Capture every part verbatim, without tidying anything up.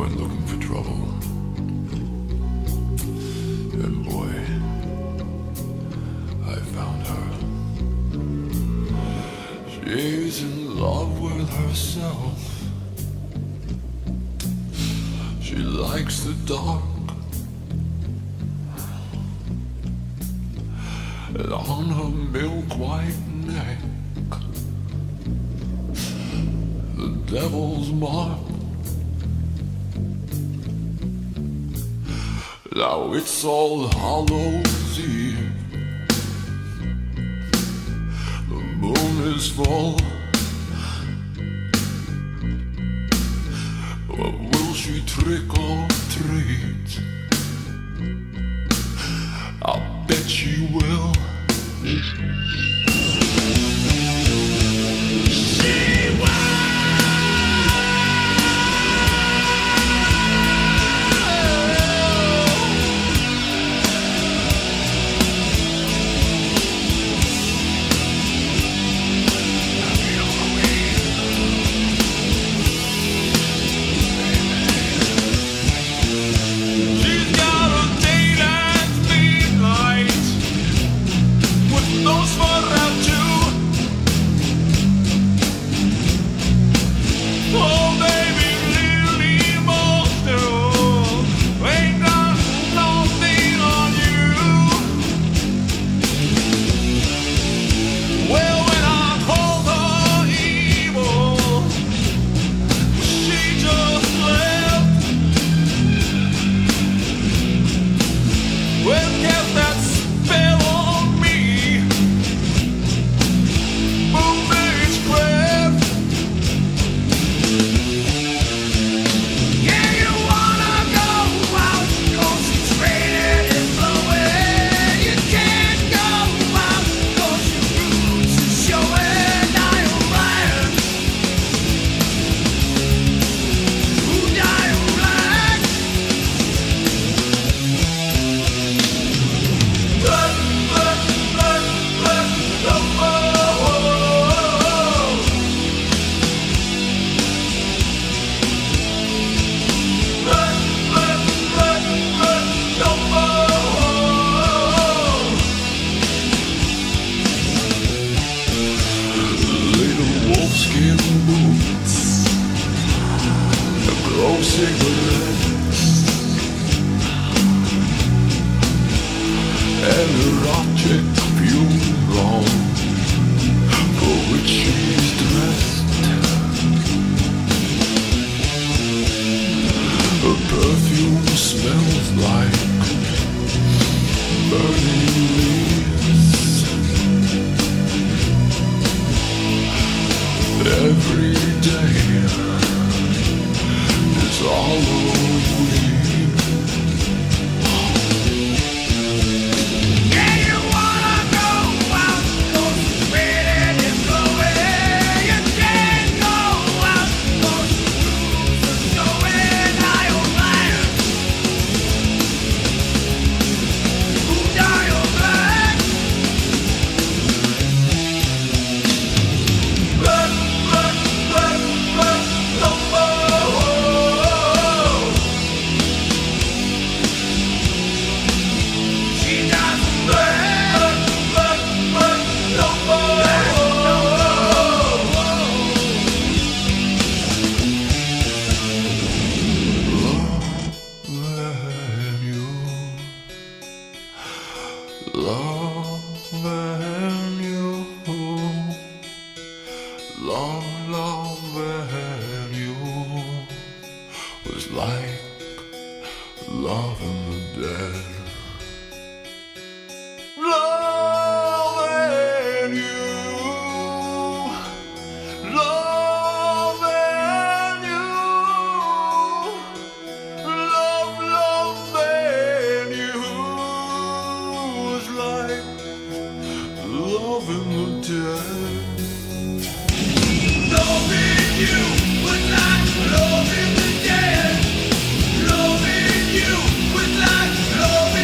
went looking for trouble. And boy, I found her. She's in love with herself. She likes the dark. And on her milk white neck, the devil's mark. Now it's All Hallows Eve. The moon is full. But will she trick or treat? I'll bet she will. Cigarettes and her object funeral for which she's dressed. Her perfume smells like burning leaves. Every day it's Hallows Eve. Yeah, you wanna go out, cause it's raining, it's blowing. You can't go out, cause the rules are showing. Are you blind? Who are you blind? Run, run, run, run, no more. Loving you, love, loving you was like loving the dead. Loving you, loving you, love, loving you was like loving the dead. Loving you was like loving the dead. Loving you was like loving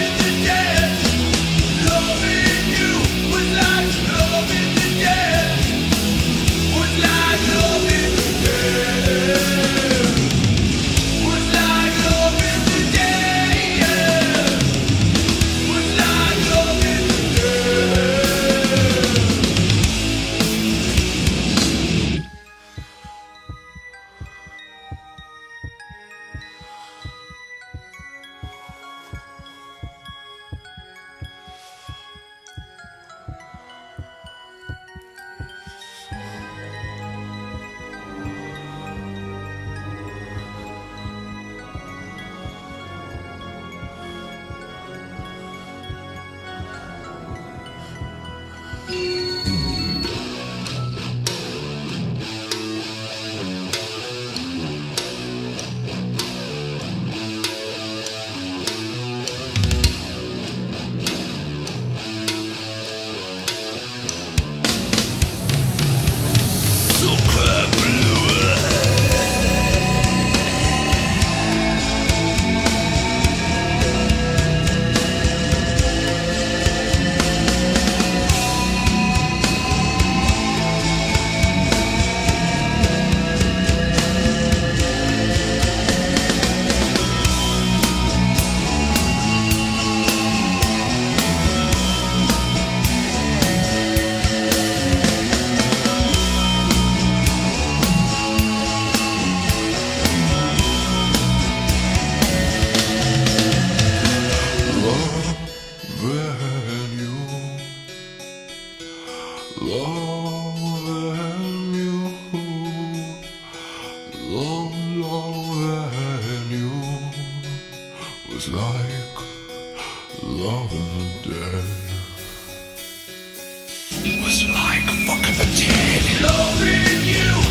was like loving the dead. It was like fucking the dead. Loving you